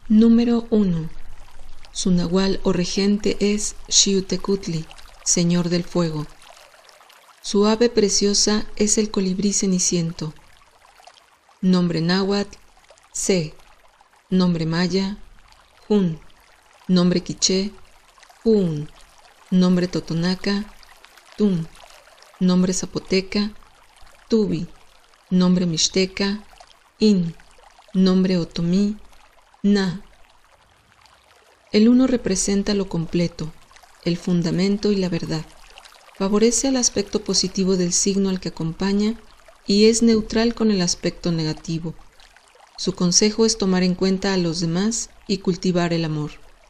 Número 1. Su nahual o regente es Xiuhtecutli, señor del fuego. Su ave preciosa es el colibrí ceniciento. Nombre náhuatl, Se. Nombre maya, Jun. Nombre quiché, Jun. Nombre totonaca, Tum. Nombre zapoteca, Tubi. Nombre mixteca, In. Nombre otomí, Na. El uno representa lo completo, el fundamento y la verdad. Favorece el aspecto positivo del signo al que acompaña y es neutral con el aspecto negativo. Su consejo es tomar en cuenta a los demás y cultivar el amor.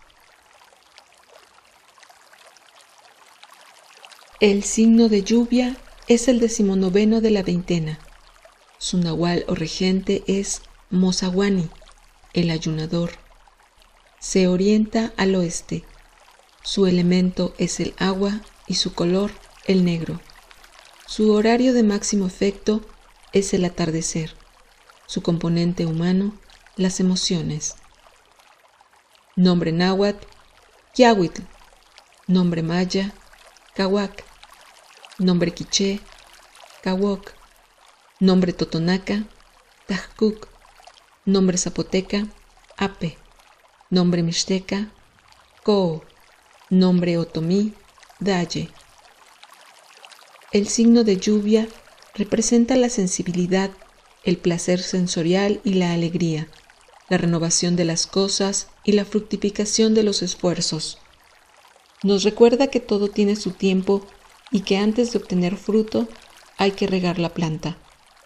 El signo de lluvia es el 19º de la veintena. Su nahual o regente es Mozahuani, el ayunador. Se orienta al oeste. Su elemento es el agua y su color el negro. Su horario de máximo efecto es el atardecer. Su componente humano, las emociones. Nombre náhuatl, Quiahuitl. Nombre maya, Cahuac. Nombre quiché, Cahuoc. Nombre totonaca, Tajcuc. Nombre zapoteca, Ape. Nombre mixteca, Coo. Nombre otomí, Daye. El signo de lluvia representa la sensibilidad, el placer sensorial y la alegría, la renovación de las cosas y la fructificación de los esfuerzos. Nos recuerda que todo tiene su tiempo y que antes de obtener fruto hay que regar la planta.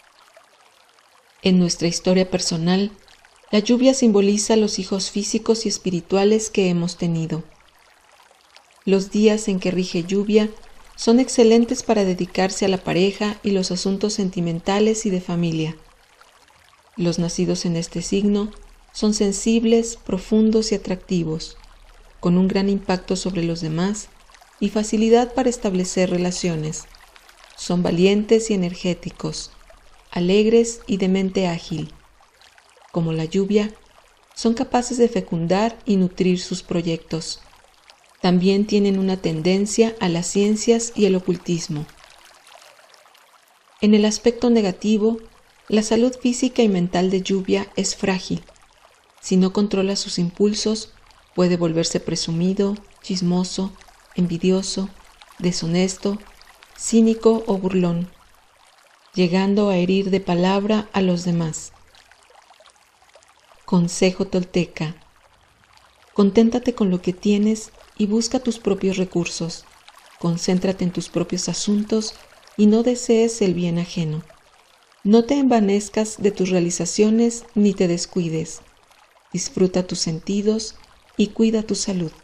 En nuestra historia personal, la lluvia simboliza los hijos físicos y espirituales que hemos tenido. Los días en que rige lluvia son excelentes para dedicarse a la pareja y los asuntos sentimentales y de familia. Los nacidos en este signo son sensibles, profundos y atractivos, con un gran impacto sobre los demás y facilidad para establecer relaciones. Son valientes y energéticos, alegres y de mente ágil. Como la lluvia, son capaces de fecundar y nutrir sus proyectos. También tienen una tendencia a las ciencias y el ocultismo. En el aspecto negativo, la salud física y mental de lluvia es frágil. Si no controla sus impulsos, puede volverse presumido, chismoso, envidioso, deshonesto, cínico o burlón, llegando a herir de palabra a los demás. Consejo tolteca: conténtate con lo que tienes y busca tus propios recursos. Concéntrate en tus propios asuntos y no desees el bien ajeno. No te envanezcas de tus realizaciones ni te descuides. Disfruta tus sentidos y cuida tu salud.